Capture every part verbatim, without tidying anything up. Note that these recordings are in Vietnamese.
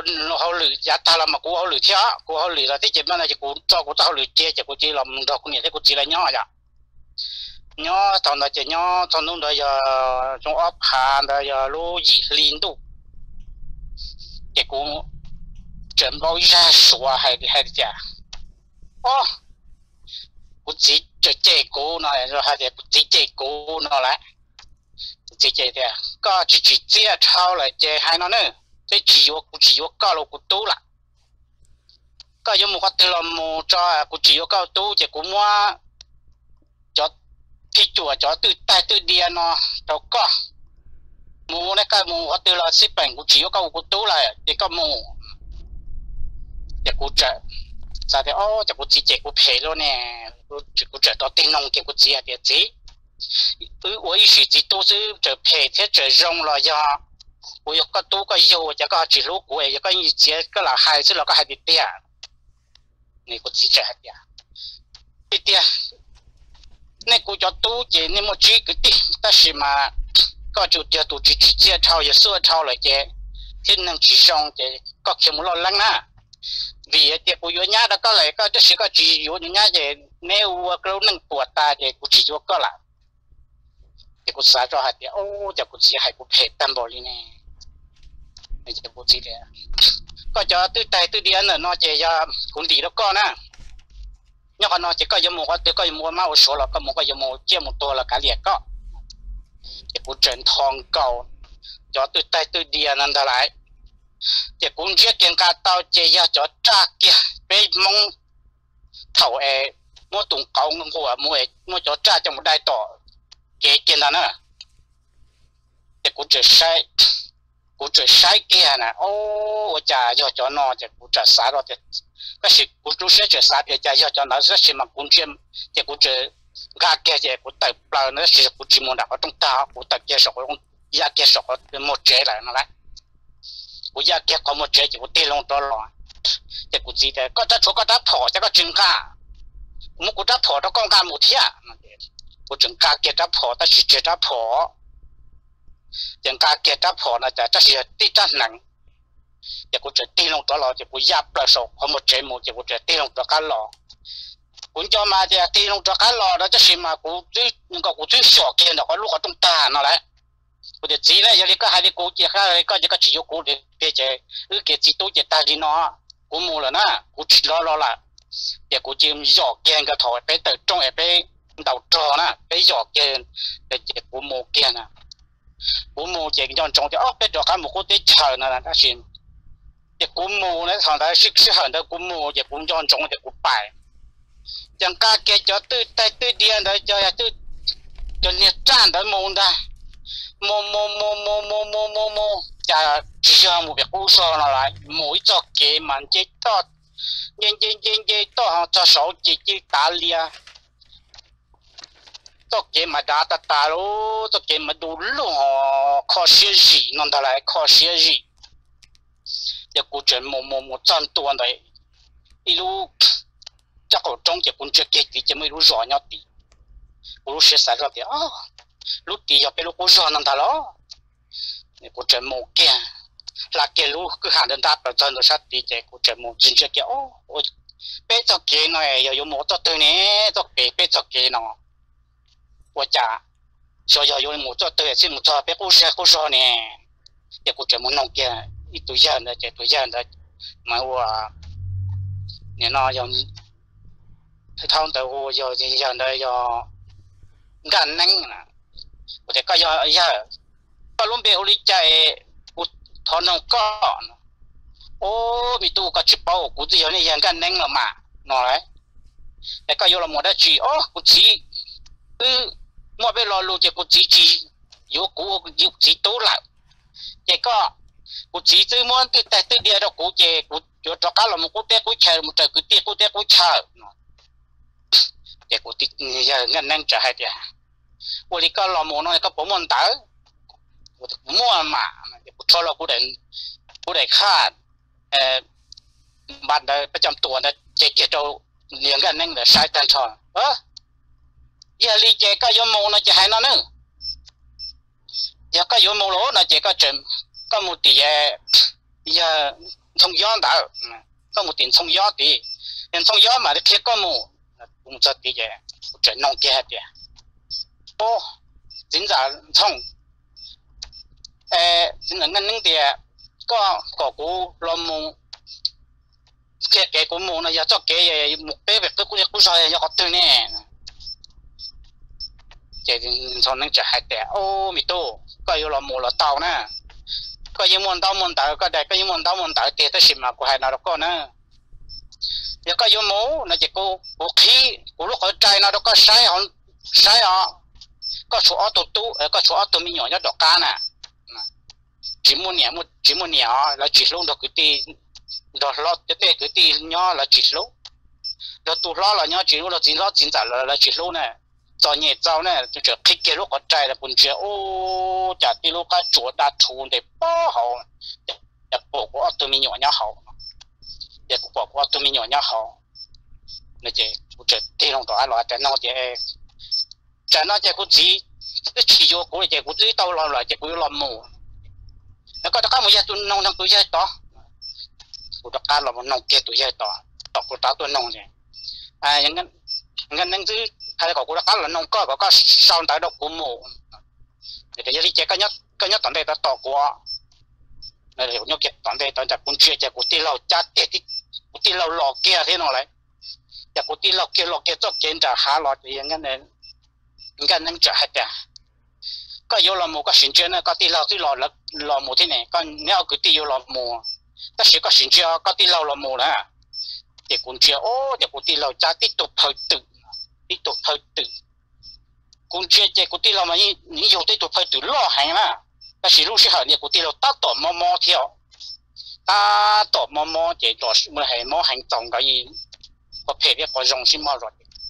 nó họ lử giá ta là mà cú họ lử theo cú họ lử là thế chỉ mà là chỉ cú cho cú tao lử chia chỉ cú chỉ làm đâu cũng như thế cú chỉ là nhỏ vậy nhỏ thằng đó chỉ nhỏ thằngนู้นđó giờ trong ấp hà đó giờ lú gì liên tục chỉ cú chuẩn bao ra sủa hay hay gì ô cú chỉ chỉ chỉ cú nó rồi hay là chỉ chỉ cú nó lại chỉ chỉ thế có chỉ chỉ chia thao lại chỉ hai nó nữa cái chỉ có cú chỉ có cao lô cú tú là có giống một cái từ làm một cho cú chỉ có cao tú chỉ cú mua cho cái chùa cho từ tay từ địa nó đâu có mua này cái mua cái từ là ship bánh cú chỉ có cao cú tú là chỉ có mua chỉ cú trợ sao thế ô chỉ cú chỉ chỉ cú pay luôn nè cú chỉ cú trợ đó tiền nông cái cú chỉ là tiền gì ừ我也是只都是这配贴这用了呀我有个多个有这个只路过有个一节个啦还是那个还得点你个记者还点一点那个叫多节你么几个点但是嘛个就叫多只只介绍也说抄了节天能只上节个全部落冷啊vì tiệp của nhá đó có lại có cái sự có chỉ của nhá về nếu cái năng của ta thì cũng chỉ cho có lại thì cũng xả cho hạt thì ô giờ cũng chỉ hay cũng hết tâm bò đi nè bây giờ cũng chỉ để có cho tư tài tư điên nữa nó chỉ cho cũng đi đó con á nhưng mà nó chỉ có dùng một cái có dùng một máu số là có một cái dùng một chia mộtตัวlà cả liệt có thì cũng chuyển thòng cầu cho tư tài tư điên nên ta lại thì cũng chỉ kiện cả tàu chỉ cho trả kia被蒙头诶摸懂高我摸摸叫trả cho một đại tổ cái kiện đó nữa thì cũng chỉ sai cũng chỉ sai kia nè ô我家要叫nó thì cũng chỉ sai rồi thì cái sự cũng chú sẽ chỉ sai thì cha要叫nó rất là cũng chỉ thì cũng chỉ gạt kia thì cũng tập bao nữa thì cũng chỉ muốn đặt ở trong ta cũng tập kia sọc cũng ya kia sọc một chế lại nó lại cũng ya kia có một chế thì cũng tiêu long đó rồi thì cũng chỉ thế có ta chỗ có ta phỏ cho có chừng cả một cũng ta phỏ đó con cả một thế我整个给他跑，但是给他跑，整个给他跑呢，这这是地震能，也不知地龙多老，就不压不手，和我节目就不知地龙多干老，我叫嘛的地龙多干老的，这是嘛，我最那个我最少见的，我如果动大拿来，我的鸡呢，有一个还得估计还一个这个只有估的，别这，呃，给鸡都给大的呢，估木了呢，估知老老了，也估计少见个头，别得中也别。đầu trò nè cái giỏ kia cái cái của mồ kia nè của mồ chỉ cái trong thì ốc cái giỏ cái một cái tết chờ nè là xin cái của mồ này thằng ta sức sức hơn đó của mồ cái của trong trong cái của bài chẳng cả cái cho tư tay tư điên đó cho tư cho nhiệt tràn đó mồ ra mồ mồ mồ mồ mồ mồ mồ mồ chả chỉ cho một việc cú so nó lại mỗi cho cái màn chơi to nhanh nhanh nhanh nhanh to cho số chỉ chỉ ta lia tốt cái mà đã ta ta lô tốt cái mà đủ luôn khó xia gì nó ta lại khó xia gì giờ cụ chuyện một một một trăm tuần đấy đi lu chắc ở trong cái cũng chưa cái gì chỉ mới lu rõ nhau tí lu sẽ xảy ra thì à lu tí giờ bên lu cũng rõ nó ta lo cụ chuyện một cái là cái lu cứ hàng đến ta bên nó sát tí cái cụ chuyện một chính chưa cái ô bây giờ cái này giờ有mộtตัวnàyตัวcái bây giờ cái nó我家小小有木做对，是木做别故事故说呢，也不怎么弄个一堆人的，这堆人的，买我你那要他汤的我要这样的要干能了，我这个要要，个龙别后里在我他弄个，哦，你都个吃饱，估计有那样干能了嘛，拿来，那个有了没得去哦，估计，嗯。mua bé lo lu chỉ có chỉ chỉ yếu cũ yếu chỉ tốt lại chỉ có có chỉ chỉ muốn từ tại từ địa đó có chỉ có cho cho cả là một cái tết có chờ một trời cái tết có tết có chờ chỉ có tết giờ ngân ngân chờ hai địa我哩个老母呢个不门打我mua mà cho làกูได้กูได้ค่าเอ่อบัตรประจำตัวนะเจ๊เจ๊เราเลี้ยงกันนั่งเลยใช้ตันทอนเออgiờ li chế cái giống mồ nó chỉ hay nó nữa giờ cái giống mồ lỗ nó chỉ có chừng có một tỷ giờ thông gió đã có một tiền thông gió thì tiền thông gió mà cái có mù cũng rất tí vậy chuyện nông kia hết vậy ô chính là thông ê chính là ngân những tiền có có cú lom mù cái cái cú mù này giờ cho cái một cái việc cái cú cú sai giờ có từ nè cái thằng năng trả hai tiền ô mi tô có yêu lom mù là tàu nè có yêu muốn tàu muốn tàu có đại có yêu muốn tàu muốn tàu tiền tới xịn mà của hai nào đó có nè giờ có yêu mù là chỉ cô cô khí cô lúc ở trai nào đó có sai họ sai họ có số ô tô tu có số ô tô mi nhỏ nhất đó cá nè chỉ muốn nhẹ một chỉ muốn nhẹ là chỉ luôn được cái tì đó lo cái tê cái tì nhỏ là chỉ luôn đó tu lo là nhỏ chỉ luôn là chỉ lo chỉ trả là là chỉ luôn nè cho nhẹ cho nè就就开给lúc ở trai là buồn chuyện ô chả đi lúc cái chỗ đã thu để bao hậu để bỏ qua tôi mình nhỏ nhỏ hậu để bỏ qua tôi mình nhỏ nhỏ hậu này chứ tôi thì không có ai nói cái nó chứ cái nó chứ cũng chỉ chỉ vô cũng là cũng chỉ tao làm lại chứ cũng làm mù nó có các một gia tu nông nông tu gia to cũng có các làm nông kia tu gia to to cũng tao tu nông này à những cái những cái thứ hay là có cũng các là nông có có các sau tại đâu cũng mù để cái gì cái nhất cái nhất toàn đây ta to quá này là những cái toàn đây toàn là cũng chuyện chỉ cũng đi lâu chát cái cũng đi lâu lò kia thế nào đấy chỉ cũng đi lâu kia lò kia cho kiến trả hạ lò thì những cái này những cái năng trả hết à có yêu làm mù có sinh chuyện này có đi lâu đi lò là lò mù thế này còn nếu cứ đi yêu lò mù ta sẽ có sinh chuyện có đi lâu lò mù đó thì cũng chưa ô thì cũng đi lâu cha tiếp tục thời tự tiếp tục thời tự cũng chưa thì cũng đi lâu mà như như yêu tiếp tục thời tự lo hành mà ta sẽ lúc sẽ hỏi thì cũng đi lâu ta tổ mò mò theo ta tổ mò mò thì tổ mới hay mò hành động cái gì có thể biết có dòng xin mò rồi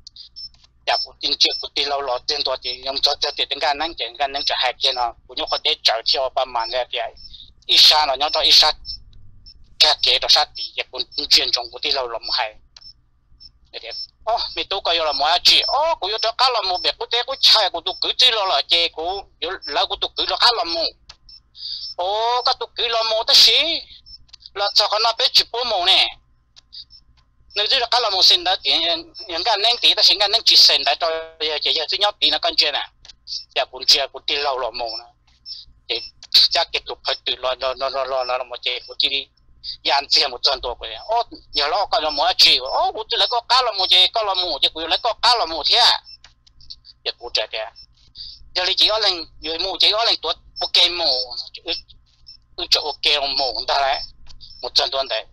ya cũng tin chuyện cũng tin lâu lâu tinตัวthì用做做点干能点干能做海边啊，我用好点找条把忙那边，一杀了，然后一杀，给给到杀底，也不尊重我的老老母海，那点哦，没多个有了么子，哦，我有到干了么别，我这我菜我都举起了了，这个有来我都举了干了么，哦，个都举了么的是，那这个那边直播么呢？nếu như là các là một sinh đó thì những cái nén tí ta sinh cái nén chỉ sinh đó cho chỉ giờ thứ nhất tí nó con chuyện nè giờ cũng chưa cũng tin lâu lâu mồ nè thì chắc kết thúc phải từ lo lo lo lo lo lo một chế cũng chỉ đi dàn xe một tuần tuổi vậy ô giờ lo cái là một chuyện ô cũng chỉ là có cá là một chế có là một chế cũng là có cá là một thế à giờ cũng trẻ trẻ giờ thì chỉ có lên người mù chỉ có lên tuột ok mù cứ chỗ ok mù ta đấy một tuần tuần đấy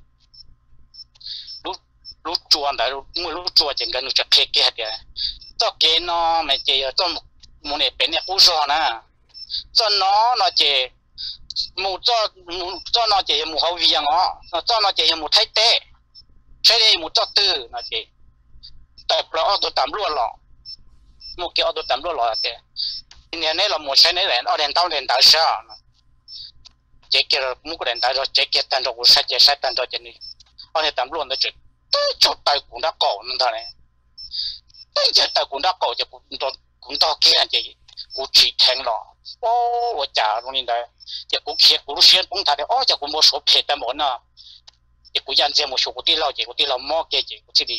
lúc chuan đấy mua lúc chuan chỉ cần cho kẹt kẹt đấy cho kẹt nó mà chỉ cho một này bên này cũng rõ nè cho nó nó chỉ một cho cho nó chỉ một hậu viên nó cho nó chỉ một thái tệ sai đây một cho tư nó chỉ tập lo tôi tạm luôn lọ một cái tôi tạm luôn lọ thế nên này là một sai này là ở đèn tàu đèn tàu sao chỉ cái một cái đèn tàu rồi chỉ cái đèn tàu cũng sai chỉ sai đèn tàu chỉ này ở đèn tạm luôn đó chứ cho tay cũng đã cổ nên thôi này, bây giờ tay cũng đã cổ thì cũng to cũng to kia thì cũng chỉ thành lọ, ô, tôi trả luôn nên đấy, thì cũng kia cũng xuyên cũng thay đấy, ô, thì cũng một số phê tâm ổn à, thì cũng dàn xem một số cũng đi lâu thì cũng đi lâu mò kia thì cũng chỉ đi,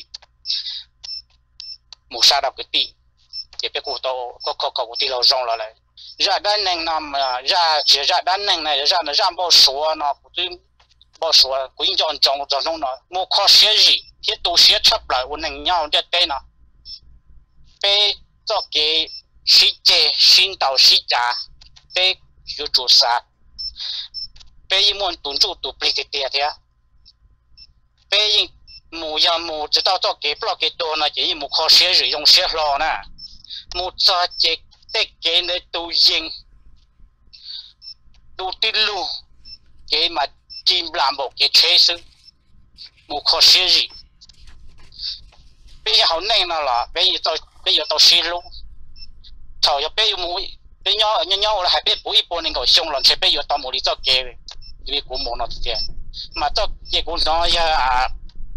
một sao đâu cái tí, thì cái cụ to có có có cũng đi lâu rong lại, ra đan neng nằm ra chỉ ra đan neng này ra nó ra bao số nó cũng bao số cũng chọn chọn chọn trong nó mua khó xé gì thiết tổ xé chấp lại ổn định nhau để tên nó bé cho cái xí chế xin tàu xí trả bé yếu chủ sa bé muốn tuân thủ tụ bị cái tiền thế bé mua ya mua chỉ tao cho cái bao cái đồ nó chỉ mua khó xé gì dùng xé lò nè mua cho cái cái cái này tụ yên tụ tin lu cái mà chim làm một cái chế sự một khó xé gì bây giờ họ nên là bây giờ tôi bây giờ tôi xin luôn thầu giờ bây giờ mũi bây giờ nhau nhau là hai bên bụi bùn nên gọi xong lần sẽ bây giờ tao một lý do kề vì cũng một nó tiền mà tôi chỉ cũng nói à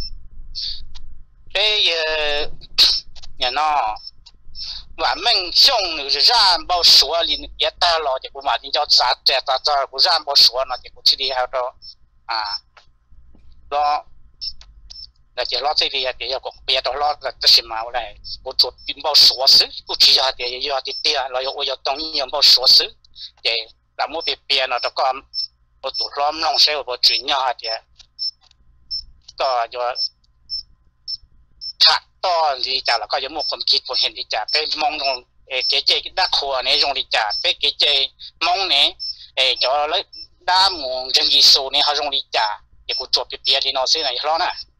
bây giờ nhà nó và mình xong rồi ra bao số liền biết ta lo thì cũng mà đi cho giá trẻ ta cho cũng ra bao số nó thì cũng chỉ đi theo đó à lo là chỉ lo thế thì thì cũng bây giờ lo là tất nhiên mà này我做并包锁匙不只要的要的点了要我要当然包锁匙的那么别别了这个我做了弄些我主要的ก็จะถัดต่อที่จะแล้วก็จะมุ่งความคิดผมเห็นที่จะไปมองตรงเอเจเจด้าครัวในตรงที่จะไปเจเจมองเนี่ยเอจะเลยด้ามงจังยีสูเนี่ยเขาตรงที่จะเดี๋ยวกูจบเปียๆที่นอซื้อไหนร้อนอ่ะ